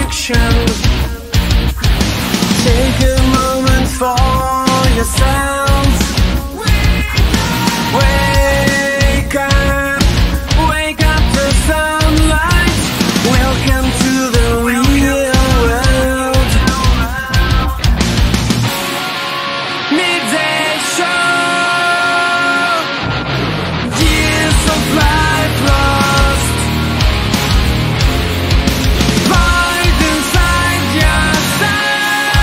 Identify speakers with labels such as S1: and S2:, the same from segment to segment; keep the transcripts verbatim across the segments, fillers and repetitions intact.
S1: action. Take a moment for yourself. Wake up, wake up to sunlight. Welcome to the real world. Midday show. Years of life lost. Void inside yourself.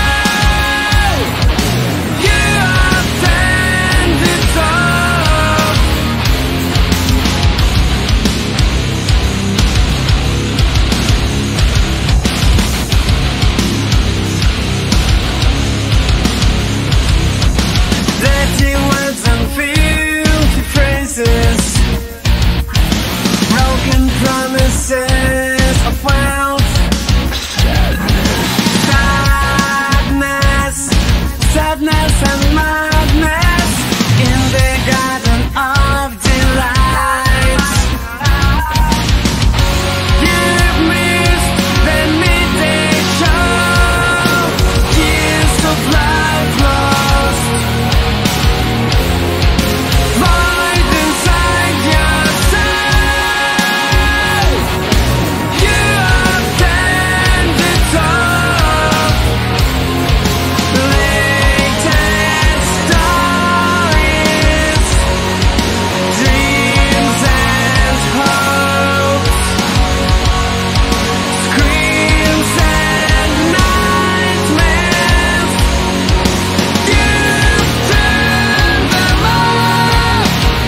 S1: You are turned it off. Dirty words and filthy phrases, broken promises of wealth. Sadness, sadness and madness in the garden of delight. You've missed the midday show. Years of life lost. Void inside yourself. You are turned it off. Latest stories, dreams and hopes, screams and nightmares. You've turned them off.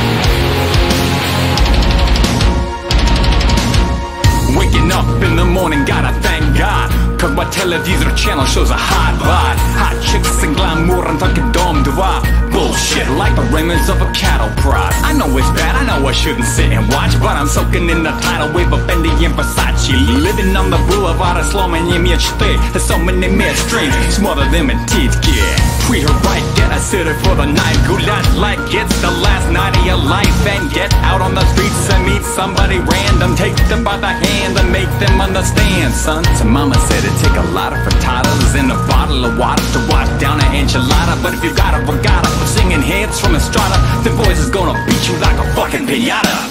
S2: Waking up in the morning, gotta thank God. Cause my televisor channel shows a hot vibe. Hot chicks and glamour and fucking dom два. Bullshit like the remnants of a cattle prod. I know it's bad, I know I shouldn't sit and watch, but I'm soaking in the tidal wave of Fendi and Versace. Living on the boulevard of сломанной мечты. There's so many midstreams, smother them in teeth, yeah. Treat her right, get a sitter for the night. Gulash like it's the last night of your life. And get out on the streets and meet somebody random. Take them by the hand and make them understand, son. So mama said it take a lot of frittatas and a bottle of water to wash down an enchilada. But if you got a forgot her for singing hits from Estrada, the voice is gonna beat you like a fucking piñata.